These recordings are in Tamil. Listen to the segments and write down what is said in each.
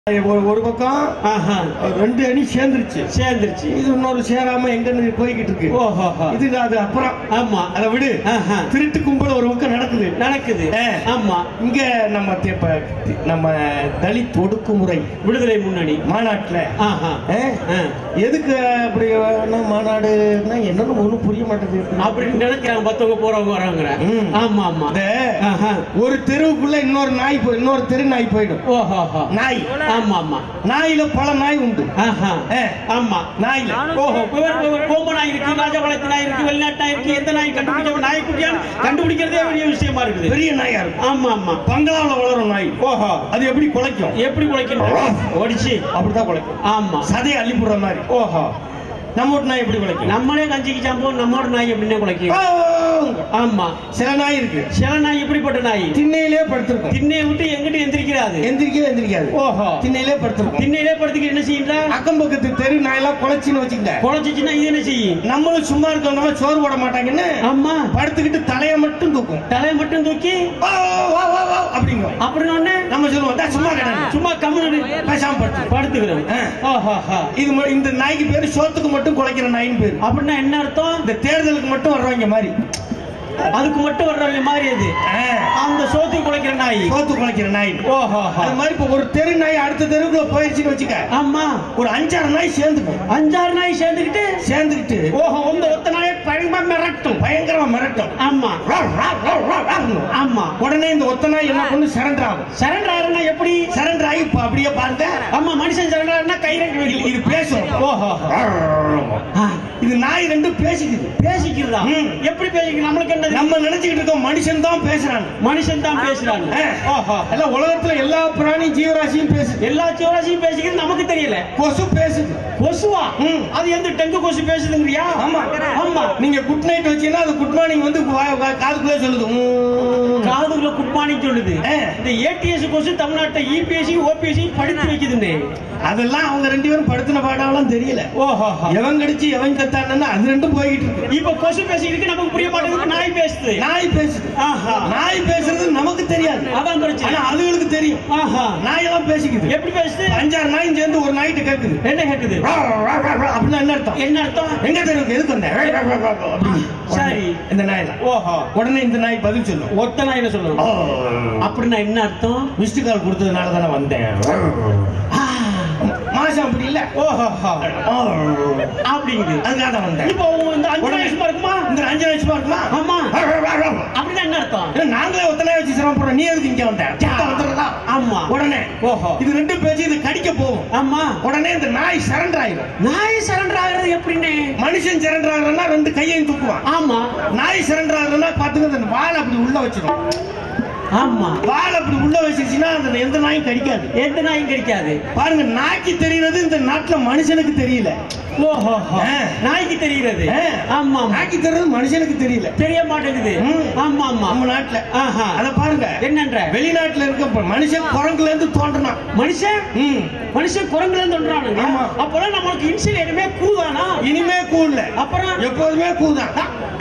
ஒரு பக்கம் ரெண்டு அணி சேர்ந்துருச்சு இது இன்னொரு சேராம எங்க போய்கிட்டு இருக்கு. இது அது அப்புறம் ஆமா அதை விடு. திருட்டு கும்பல் ஒரு பக்கம் நடக்குது. ஆமா இங்க நம்ம தலித் ஒடுக்குமுறை விடுதலை முன்னணி மாநாட்டுல எதுக்கு அப்படி மாநாடுன்னா என்னன்னு ஒண்ணும் புரிய மாட்டேங்குது அப்படின்னு நினைக்கிறாங்க. மத்தவங்க போறவங்க வராங்க. ஆமா ஆமா ஒரு தெருவுக்குள்ள இன்னொரு தெரு நாய் போயிடும். நாய் ஆமா ஆமா நாயில பல நாய் உண்டு. ஆமா நாயில கோம்பு நாய் இருக்கு, ராஜபாளையத்து நாய் இருக்கு, வெளிநாட்டு நாய் இருக்கு. எந்த நாய் கண்டுபிடிக்க நாய் குட்டியான்னு கண்டுபிடிக்கிறதே பெரிய விஷயமா இருக்குது. பெரிய நாயா இருக்கும். ஆமா ஆமா பங்களாவில வளரும் நாய். அது எப்படி குலைக்கும்? எப்படி குலைக்கும்? ஒடிச்சு அப்படிதான் குலைக்கும். ஆமா சதையை அள்ளி போடுற மாதிரி. நம்ம நாய் எப்படி குலைக்கும்? நம்மளே கஞ்சிக்கு சாம்போம் நம்மோட நாய் எப்படின்னா குலைக்கும். ஆமா சில நாய் இருக்கு. சில நாய் எப்படிப்பட்ட நாய் திண்ணையிலே படுத்திருக்கும். திண்ணையை விட்டு எங்கிட்ட எந்திரிக்காது. திண்ணையிலே படுத்திருக்கும். திண்ணையிலே படுத்துக்கிட்டு என்ன செய்யறா? அக்கம் பக்கத்து தெரு நாயெல்லாம் குலைச்சின்னு வச்சுக்க. குலைச்சிச்சுன்னா இது என்ன செய்யும்? நம்மளும் சும்மா இருக்கவங்க சோறு போட மாட்டாங்கன்னு ஆமா படுத்துக்கிட்டு தலையை மட்டும் தூக்கி அப்படிங்க. அப்படின்னு நம்ம சொல்லுவோம் சும்மா கிடையாது, சும்மா கம்முனு பேசாம படுத்துக்கிறோம். இது இந்த நாய்க்கு பேரு சோத்துக்கு மட்டும் குலைக்கிற நாயின்னு பேரு. அப்படின்னா என்ன அர்த்தம்? இந்த தேர்தலுக்கு மட்டும் வர்றவங்க மாதிரி, அதுக்கு மட்டும் வர்றவங்க மாதிரி. அது அந்த சோத்து குலைக்கிற நாய். அது மாதிரி இப்ப ஒரு தெரு நாய் அடுத்த தெருவுக்குள்ள போயிடுச்சுன்னு வச்சுக்க. ஆமா ஒரு 5-6 நாய் சேர்ந்துக்கும். 5-6 நாய் சேர்ந்துக்கிட்டு இந்த ஒத்த நாயை பயங்கரமா மிரட்டும். ஆமா ஆமா உடனே இந்த ஒத்த நாய் என்ன பண்ணு சரண்டர் ஆகும். சரண்டர் ஆகுனா எப்படி? சரண்டர் ஆகி அப்படியே பாருங்க. ஆமா மனுஷன் சரண்டர் ஆகுனா கை ரெண்டு இது பேசும். இது நாய் ரெண்டு பேசிக்கிறதா? எப்படி பேசிக்கிறது? நம்மளுக்கு என்ன? நம்ம நினைச்சுக்கிட்டு இருக்கோம் மனுஷன் தான் பேசுறாங்க. எல்லாம் உலகத்துல எல்லா பிராணி ஜீவராசியும் பேசுது. எல்லா ஜீவராசியும் பேசிக்கிறது நமக்கு தெரியல. கொசு பேசுது. கொசுவா? அது எந்த டெங்கு கொசு பேசுதுங்கறியா? ஆமா ஆமா. நீங்க குட் நைட் வச்சீங்கன்னா அது குட் மார்னிங் வந்து காதுக்குள்ள சொல்லுது. காதுக்குள்ள குட் மார்னிங் சொல்லுது. இந்த ஏடிஎஸ் கொசு தமிழ்நாட்டை இபிஎஸ்சி ஓபிஎஸ்சி படித்து வைக்குதுன்னு அதெல்லாம் அவங்க ரெண்டு பேரும் படுத்தின பாடாலாம் தெரியல. எவன் கடிச்சு எவன் கத்தான்னு அது ரெண்டும் போய்கிட்டு இருக்கு. இப்ப கொசு பேசிக்கிட்டு நமக்கு புரிய மாட்டேங்குது. நாய் பேசுறது நமக்கு தெரியாது. அதான் பிரச்சனை. ஆனா அதுகளுக்கு தெரியும். நாயெல்லாம் பேசிக்குது. எப்படி பேசுது? 5-6 நாயும் சேர்ந்து ஒரு நாய்கிட்ட கேக்குது. என்ன கேக்குது? அப்படின்னா என்ன அர்த்தம்? எங்க தெருக்கு எதுக்கு வந்த? சரி இந்த நாய் உடனே இந்த நாய் பதில் சொல்லும். ஒத்த நாய் என்ன சொல்லும்? அப்படின்னா என்ன அர்த்தம்? மிஸ்டு கால் கொடுத்ததுனால தானே வந்தேன். மாசம் அப்படி இல்ல. அப்படிங்குது. அதுக்காக தான் வந்தேன். இப்போ இந்த 5 நிமிஷமா இருக்குமா? இந்த 5 நிமிஷமா இருக்குமா? ஆமா. அப்படின்னா என்ன அர்த்தம்? நாங்களே ஒத்தனை வச்சு சிரமப்படுறோம். நீ எதுக்கு இங்க வந்த? ஆமா. உடனே இது ரெண்டு பேச்சு இது கடிக்க போகும். ஆமா. உடனே இந்த நாய் சரண்டர் ஆயிடும். நாய் சரண்டர் ஆகுறது எப்படின்னு? மனுஷன் சரண்டர் ஆகுறதுன்னா ரெண்டு கையையும் தூக்குவான். ஆமா. நாய் சரண்டர் ஆகுறதுன்னா பாத்துங்க இந்த வால் அப்படி உள்ள வச்சிடும். ஆமா. வால் அப்படி உள்ள வச்சிருச்சுன்னா அந்த எந்த நாயும் கடிக்காது. பாருங்க நாய்க்கு தெரியுறது இந்த நாட்டுல மனுஷனுக்கு தெரியல. நாய்க்கு தெரியுறது. ஆமா. நாய்க்கு தெரியுறது மனுஷனுக்கு தெரிய மாட்டேங்குது. ஆமா ஆமா. நம்ம நாட்டுல அத பாருங்க. என்னன்ற வெளிநாட்டுல இருக்க மனுஷன் குரங்குல இருந்து தோன்றான். மனுஷன் குரங்குல இருந்து தோன்றானுங்க. ஆமா. அப்பெல்லாம் நம்மளுக்கு இன்சில் எதுவுமே கூதானா? இனிமே கூடல. அப்புறம் எப்போதுமே கூதான்.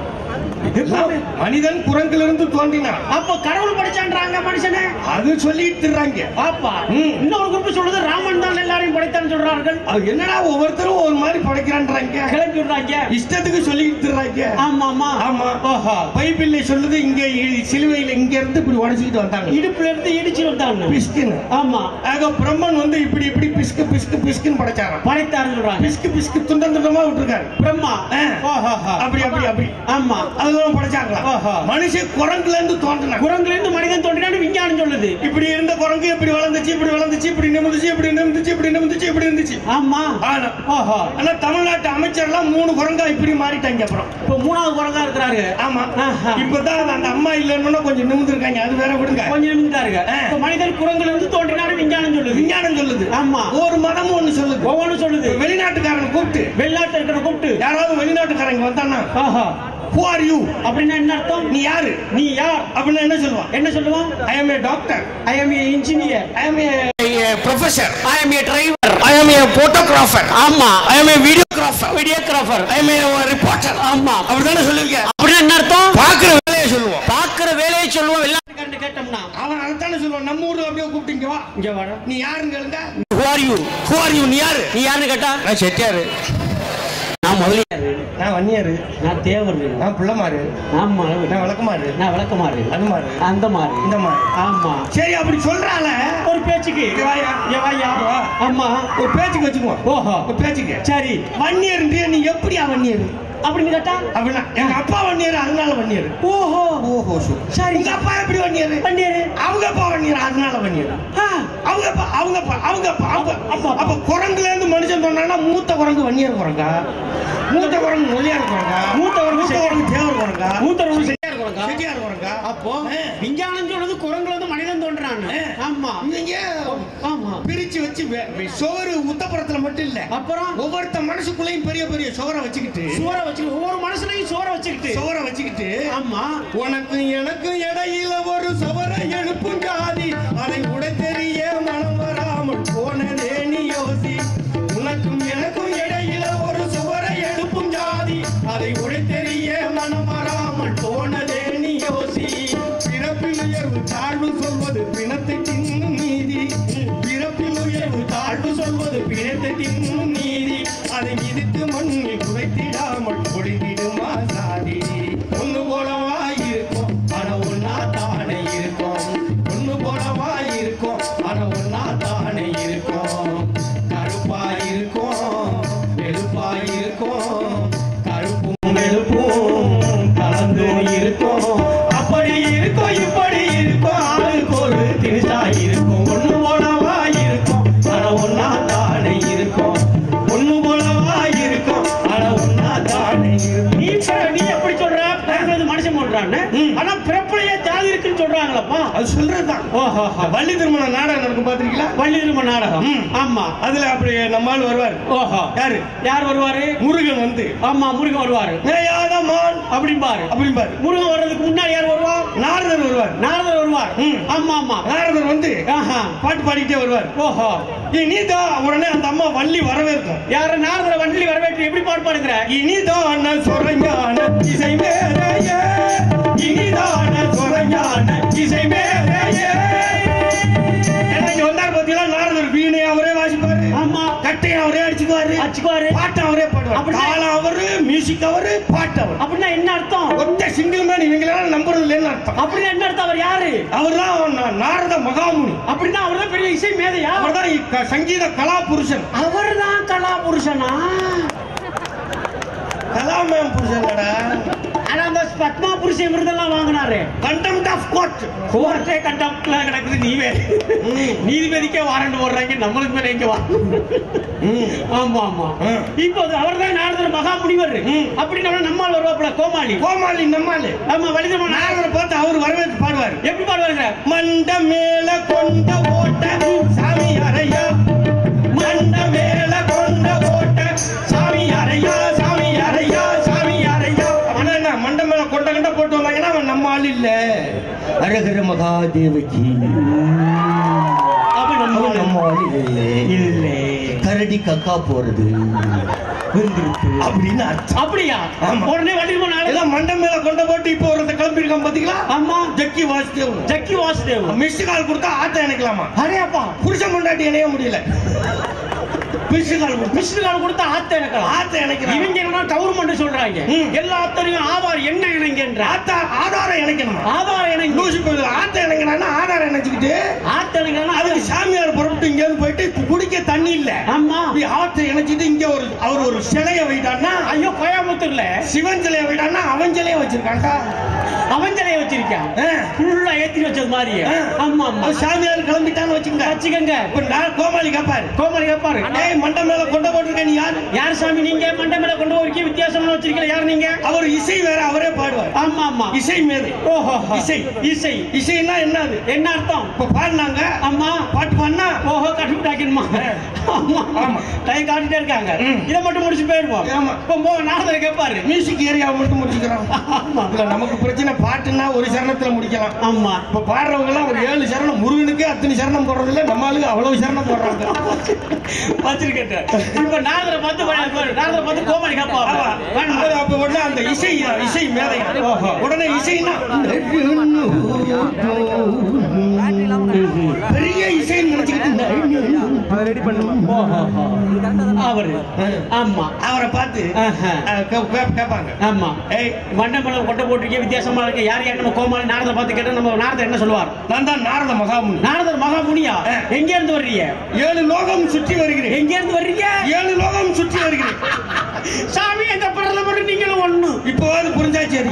மனிதன் குரங்குல இருந்து தோன்றினான். அப்ப கடவுள் படைச்சான்றாங்க மனுஷனை. அது சொல்லிட்டு இருக்காங்க. அப்பா இன்னொரு குரூப் சொல்லுது ராமன் தான் எல்லாரையும் படைத்தான்னு சொல்றார்கள். அது என்னடா ஒவ்வொருத்தரும் ஒரு மாதிரி படைக்கிறான்றாங்க. கிளம்பி விடுறாங்க. இஷ்டத்துக்கு சொல்லிட்டு இருக்காங்க. ஆமா ஆமா ஆமா. பைபிள்ல சொல்லுது இங்க சிலுவையில இங்க இருந்து இப்படி உடைச்சிட்டு வந்தாங்க. இடுப்புல இருந்து இடிச்சு வந்தாங்க. பிஸ்குன்னு. ஆமா. ஆக பிரம்மன் வந்து இப்படி இப்படி பிஸ்குன்னு படைத்தாருன்னு சொல்றாங்க. பிஸ்கு துண்டமா விட்டுருக்காரு பிரம்மா. அப்படி ஆமா. அதுதான் படைச்சாங்களா? மனுஷன் குரங்குல இருந்து தோன்றினான். குரங்குல இருந்து மனிதன் தோன்றினான்னு விஞ்ஞானம் சொல்லுது. இப்படி இருந்த குரங்கு இப்படி வளர்ந்துச்சு இப்படி நிமிந்துச்சு. ஆமா. ஆனா தமிழ்நாட்டு அமைச்சர்லாம் 3 குரங்கா இப்படி மாறிட்டாங்க. அப்புறம் இப்ப 3வது குரங்கா இருக்கிறாரு. ஆமா. இப்பதான் அந்த அம்மா இல்லன்னு கொஞ்சம் நிமிர்ந்திருக்காங்க. அது வேற விடுங்க. கொஞ்சம் நிமிர்ந்தாருங்க. மனிதன் குரங்குல இருந்து தோன்றினாரு விஞ்ஞானம் சொல்லுது. ஆமா. ஒரு மதமும் ஒவ்வொன்னு சொல்லுது. வெளிநாட்டுக்காரன் கூப்பிட்டு யாராவது வெளிநாட்டுக்காரங்க வந்தானா Who are you? அப்படின்னா என்ன அர்த்தம்? நீ யார் அப்படின்னா என்ன சொல்லுவான்? I am a doctor. I am a engineer. I am a professor. I am a driver. I am a photographer. ஆமா. I am a videographer. Videographer. I am a reporter. ஆமா. அப்படிதானே சொல்லுவீங்க. அப்படின்னா என்ன அர்த்தம்? பாக்குற வேலையை சொல்லுவோம். பாக்குற வேலையை சொல்லுவோம். வெள்ளாட்டுக்காரன் கேட்டோம்னா அவன் அதானே சொல்லுவான். நம்ம ஊர்ல அப்படியே கூப்பிட்டீங்க வா. இங்க வர. நீ யாருன்னு கேளுங்க. Who are you? Who are you? நீ யாரு? நீ யாருன்னு கேட்டா நான் செட்டியாரு. நான் முதலியாரு. நான் வன்னியாரு. நான் தேவர். நான் புள்ளமாரு. ஆமா. நான் விளக்கமாரு. நான் விளக்கமாறு. அது மாரு. அந்த மாறு. இந்த மாரு. ஆமா. சரி அப்படி சொல்றால ஒரு பேச்சுக்கு. வாயா. ஆமா. ஒரு பேச்சுக்கு வச்சுக்குவோம். ஓஹோ. ஒரு பேச்சுக்கு. சரி. வன்னியர் நீ எப்படியா வன்னியர்? அப்படின்னு கேட்டா அப்படின்னா எங்க அப்பா வன்னியர் அதனால வன்னியர். ஓஹோ. ஓஹோ. சரி. உங்க அப்பா எப்படி வன்னியர்? வன்னியர். அவங்க அப்பா வன்னியர் அதனால வன்னியர். அவங்க அப்ப குரங்குல இருந்து மனுஷன் சொன்னா மூத்த குரங்கு வன்னியர் குரங்கா, மூத்த குரங்கு மொழியார் குரங்கா, மூத்த குரங்கு தேவர் குரங்கா, மூத்த குரங்கு செட்டியார் குரங்கா. அப்போ விஞ்ஞானம் சொல்றது குரங்குல இருந்து மனிதன் தோன்றான்னு. ஆமா. நீங்க ஆமா பிரிச்சு வச்சு சோறு உத்தப்புறத்துல மட்டும் இல்ல, அப்புறம் ஒவ்வொருத்த மனசுக்குள்ளேயும் பெரிய பெரிய சோறை வச்சுக்கிட்டு ஒவ்வொரு மனசுலையும் சோறை வச்சுக்கிட்டு ஆமா உனக்கு எனக்கு இடையில ஒரு சவரை எழுப்பும் ஜாதி அதை கூட தெரிய மனம் வராமல் போனதே நீ யோசி. உனக்கும் எனக்கும் இடையில ஒரு சுவரை எழுப்பும் ஜாதி அதை கூட தெரிய மனம் வராமல் போனதே நீ யோசி. பிறப்பில் உயர்வு தாழ்வு சொல்வது பிணத்தை தின்னும் நீதி, பிறப்பில் உயர்வு தாழ்வு சொல்வது பிணத்தை தின்னும் நீதி, அதை மிதித்து மண்ணில் குறைத்திடாமல் பொழிந்திடுமா சாதி. ஒண்ணு போலவா இருக்கும் ஆனா ஒன்னா தானே இருக்கும், ஒண்ணு போலவா இருக்கும் ஆனா ஒன்னா தானே இருக்கும். கருப்பா இருக்கும் வெளுப்பா இருக்கும், கருப்பும் வெளுப்பும் கலந்து இருக்கும், அப்படி இருக்கும் இப்படி இருக்கும், ஆளுக்கு ஒரு திணிச்சா இருக்கும். ஒண்ணு போலவா இருக்கும் ஆனா ஒன்னா தானே இருக்கும், ஒண்ணு போலவா இருக்கும் ஆனா ஒன்னா தானே இருக்கும். நீ எப்படி சொல்ற? மனுஷன் போடுறான்னு. ஆனா பிறப்புலையே ஜாதி இருக்குன்னு சொல்றாங்களப்பா. அது சொல்றதுதான். ஓஹோ. வள்ளி திருமண நாடகம் நடக்கும் பாத்திருக்கீங்களா? வள்ளி திருமண நாடகம். ஆமா. அதுல அப்படி நம்மால் வருவார். ஓஹோ. யார் வருவாரு? முருகன் வந்து. ஆமா முருகன் வருவாரு. அப்படிம்பாரு. முருகன் வர்றதுக்கு முன்னாடி யார் வருவா? நாரதர் வருவார். ஆமா ஆமா. நாரதர் வந்து பாட்டு பாடிக்கிட்டே வருவார். ஓஹோ. இனிதான் உடனே அந்த அம்மா வள்ளி வரவேற்கும். யார? நாரதரை வள்ளி வரவேற்று எப்படி பாட்டு பாடுங்கிற? இனிதான் சொரஞான இசை மேலையே, இனிதான சொரஞான இசை மேலையே. வந்தார் பாத்தீங்களா? நாரதர் வீணை அவரே வாசிப்பாரு. ஆமா. கட்டையை அவரே அடிச்சுக்குவாரு. பாட்டு அவரே பாடுவார். தாளம் அவரு, மியூசிக் அவரு, பாட்டு அவர். அப்படின்னா என்ன அர்த்தம்? ஒத்த சிங்கிள் மேன் இவங்களால நம்புறது இல்லைன்னு அர்த்தம். அப்படின்னா என்ன அர்த்தம்? அவர் யாரு? அவர்தான் நாரத மகாமுனி. அப்படின்னா அவர்தான் பெரிய இசை மேதையா? அவர்தான் சங்கீத கலா புருஷன். அவர்தான் கலா புருஷனா? கலாமேம் புருஷன்டா. ஆனா அந்த பத்மா புருஷன் விருதெல்லாம் வாங்கினாரு. Contempt of court. கோர்ட்டே கண்டெம்ட்ல கிடக்குது. நீதிபதிக்கே வாரண்ட் போடுறாங்க, நம்மளுக்கு மேல எங்க ஆமா ஆமா. இப்போ அவர்தான் நாரதர் மகா முனிவர். அப்படின்னு நம்மால் வருவாப்புல கோமாளி நம்மால். ஆமா. வலிதமா நாரதரை பார்த்து அவர் வரவேற்று பாடுவார். எப்படி பாடுவாருங்க? மண்ட மேல கொண்ட ஓட்ட சாமி அறையா, மண்ட மேல கொண்ட ஓட்ட சாமி அறையா, சாமி அறையா, சாமி அறையா. என்ன மண்ட மேல கொண்ட கண்ட போட்டு வந்தாங்கன்னா அவன் நம்ம ஆள் இல்ல. அரகர மகாதேவகி நம்ம ஆள் இல்ல. கரடி கக்கா போறது அப்படின்னு அர்த்தம். அப்படியா? உடனே வண்டியில் மண்ட மேல கொண்ட போட்டு இப்போ ஒரு கிளம்பி இருக்கான் பாத்தீங்களா? ஆமா. ஜக்கி வாசுதேவ் மிஸ்டு கால் கொடுத்தா ஆத்த இணைக்கலாமா? அரேப்பா புருஷன் பொண்டாட்டி இணைய முடியல. மிஸ்டு கால் கொடுத்தா ஆத்த இணைக்கலாம். இவங்க என்ன கவர்மெண்ட் சொல்றாங்க எல்லா ஆத்தரையும் ஆதார் என்ன இணைங்கன்ற. ஆதாரம் இணைக்கணும். ஆதாரம் இணைங்க. ஆத்த இணைக்கணும்னா ஆதாரம் இணைச்சுக்கிட்டு ஆத்த இணைக்கணும். அதுக்கு சாமியார் புறப்பட்டு இங்க இருந்து போயிட்டு குடிக்க தண்ணி இல்ல. ஆமா. ஆத்த இணைச்சிட்டு இங்க அவர் ஒரு சிலையை வைட்டான்னா, ஐயோ கோயம்புத்தூர்ல சிவன் சிலையை வைட்டான்னா அவன் சிலையை வச்சிருக்காண்டா. அவன் சிலையை வச்சிருக்கான். ஃபுல்லா ஏத்தி வச்சது மாதிரி. ஆமா ஆமா. சாமியார் கிளம்பிட்டான்னு வச்சுக்கோங்க. கோமாளி கேப்பாரு. மண்ட மேல கொண்ட போட்டிருக்க நீ யார் சாமி? நீங்க மண்ட மேல கொண்டு போய் வித்தியாசமா வச்சிருக்கீங்க. யார் நீங்க? அவர் இசை வேற, அவரே பாடுவார். ஆமா ஆமா. இசை மேதை. ஓஹோ. இசைன்னா என்னது? என்ன அர்த்தம்? இப்ப பாடினாங்க. ஆமா. பாட்டு பாடினா ஓஹோ கட்டுட்டாக்கிடுமா? ஆமா ஆமா. டைம் காட்டிட்டே இருக்காங்க. இதை மட்டும் முடிச்சு போயிடுவோம். ஆமா. இப்போ நாரதர் கேட்பாரு. மியூசிக் ஏரியாவை மட்டும் முடிச்சுக்கிறோம். இல்ல நமக்கு பிரச்சனை பாட்டுன்னா ஒரு சரணத்துல முடிக்கலாம். ஆமா. இப்ப பாடுறவங்க எல்லாம் ஒரு 7 சரணம், முருகனுக்கு அத்தனை சரணம் போடுறது இல்ல, நம்மளுக்கு அவ்வளவு சரணம் போடுறாங்க. வச்சிருக்கேன். இப்ப நாரதரை பார்த்து கோமாளி கேப்பா. அப்ப உடனே அந்த இசை மேதை உடனே இசைன்னா பெரிய இசைன்னு நினைச்சுக்கிட்டு அவரை பார்த்து கேட்பாங்க. ஆமா, மண்டபம் கொட்டை போட்டிருக்கே வித்தியாசமா இருக்கு. யார் நம்ம கோமாளி நாரதரை பார்த்து கேட்டா நம்ம நாரதர் என்ன சொல்லுவார்? நான் தான் நாரத மகாமுனி. நாரதர் மகாமுனியா? எங்க இருந்து வர்றீங்க? 7 லோகம் சுற்றி வருகிறேன். எங்க இருந்து வர்றீங்க? 7 லோகம் சுற்றி வருகிறேன். சாமி எந்த பிரதமர் நீங்களும் ஒண்ணு. இப்போவாது புரிஞ்சாச்சு.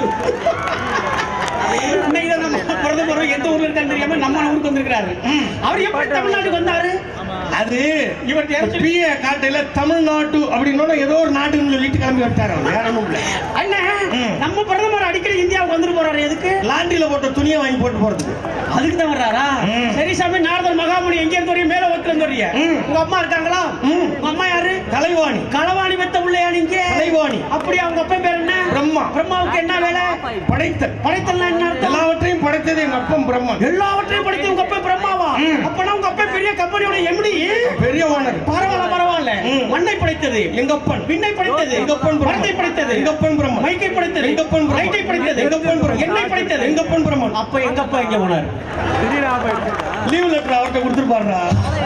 பிரதமர் எந்த ஊர்ல இருக்கான்னு தெரியாம நம்ம ஊருக்கு வந்திருக்காரு. அவர் எப்படி தமிழ்நாட்டுக்கு வந்தாரு? அது இவர் பிஏ காட்டையில தமிழ்நாட்டு அப்படின்னு ஏதோ ஒரு நாட்டுன்னு சொல்லிட்டு கிளம்பி விட்டாரு. வேற ஒண்ணும் இல்ல. அண்ணா, நம்ம பிரதமர் அடிக்கடி இந்தியாவுக்கு வந்துட்டு போறாரு. எதுக்கு? லாண்டில போட்ட துணியை வாங்கி போட்டு போறதுக்கு. அதுக்கு தான் வர்றாரா? சரி சாமி, நாரதர் மகாமுனி எங்க இருந்து வரீங்க? மேல வத்துல இருந்து வரீங்க. உங்க அம்மா இருக்காங்களா? உங்க அம்மா யாரு? கலைவாணி. களவாணி பெத்த பிள்ளையா நீங்க? கலைவாணி. அப்படியே அவங்க அப்பா பேர் என்ன? பிரம்மா. பிரம்மாவுக்கு என்ன வேலை? படைத்தல். படைத்தல்னா என்ன அர்த்தம்? எல்லாவற்றையும் படைத்தது எங்க அப்பா பிரம்மன். எல்லாவற்றையும் படைத்தது உங்க அப்பா பிரம்மாவா? அப்பனா உங்க அப்பா பெரிய கம்பெனியோட எம்டி, பெரிய ஓனர். பரவாயில்ல. மண்ணை படைத்தது எங்க அப்பன். விண்ணை படைத்தது எங்க அப்பன். படத்தை படைத்தது எங்க அப்பன் பிரம்மன். மைக்கை படைத்தது எங்க அப்பன். ரைட்டை படைத்தது எங்க அப்பன் பிரம்மன். என்னை படைத்தது எங்க அப்பன் பிரம்மன். அப்ப எங்க அப்பா எங்க போனார்? லீவ் லெட்டர் அவர்கிட்ட கொடுத்துருப்பாருடா.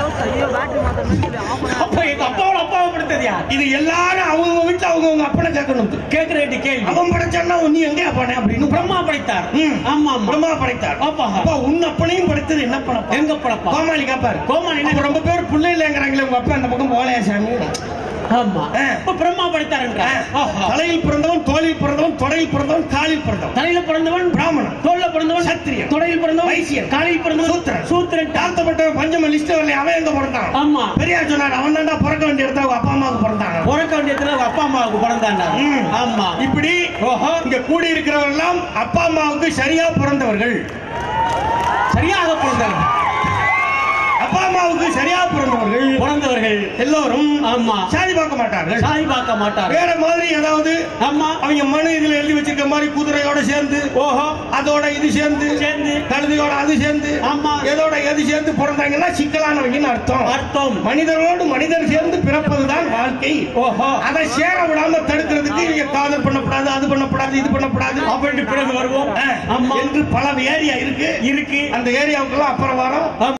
அப்ப எங்க அப்பாவோட அப்பாவை படைத்ததியா? இது எல்லாரும் அவங்க வீட்டுல அவங்க அப்பனை கேட்கணும். கேட்கிற கேள்வி. அவன் படைச்சான்னா நீ எங்க அப்பனே அப்படின்னு பிரம்மா படைத்தார். ஆமா, பிரம்மா படைத்தார். அப்பா உன் அப்பனையும் படைத்தது என்ன பணப்பா? எங்க பணப்பா? கோமாளி கேப்பாரு. கோமாளி என்ன? ரொம்ப பேர் பிள்ளை இல்லைங்கிறாங்களே உங்க அப்பா அந்த பக்கம் போகலையா சாமி? ஆமா, பிரம்மா படைத்தார். தலையில் பிறந்தவன், தோளில் பிறந்தவன், தொடையில் பிறந்தவன், காலில் பிறந்தவன். தலையில பிறந்தவன் பிராமணன், தோல்ல பிறந்தவன் சத்திரியன், தொடையில் பிறந்தவன் வைசியன், காலில் பிறந்தவன் சூத்திரன். சூத்திரன் தாழ்த்தப்பட்டவன் பஞ்சம லிஸ்ட் வரல. அவன் எங்க பிறந்தான்? ஆமா, பெரியார் சொன்னார் அவன் தான்டா பிறக்க வேண்டிய இடத்துல அவங்க அப்பா அம்மாவுக்கு பிறந்தாங்க. பிறக்க வேண்டிய இடத்துல அப்பா அம்மாவுக்கு பிறந்தாங்க. ஆமா, இப்படி இங்க கூடி இருக்கிறவர்கள் எல்லாம் அப்பா அம்மாவுக்கு சரியா பிறந்தவர்கள். சரியாக பிறந்தவர்கள். அப்பா அம்மாவுக்கு சரியா பிறந்தவர்கள் எல்லோரும் ஆமா சாதி பார்க்க மாட்டார்கள். வேற மாதிரி ஏதாவது ஆமா அவங்க மனு இதுல எழுதி வச்சிருக்க மாதிரி குதிரையோட சேர்ந்து அதோட இது சேர்ந்து கழுதையோட அது சேர்ந்து ஆமா எதோட எது சேர்ந்து பிறந்தாங்கன்னா சிக்கலானவங்கன்னு அர்த்தம். மனிதர்களோடு மனிதர் சேர்ந்து பிறப்பதுதான் வாழ்க்கை. அதை சேர விடாம தடுக்கிறதுக்கு இங்க காதல் பண்ணக்கூடாது, அது பண்ணக்கூடாது, இது பண்ணக்கூடாது அப்படின்னு பிறகு வருவோம் என்று பல ஏரியா இருக்கு. அந்த ஏரியாவுக்குள்ள அப்புறம் வரோம்.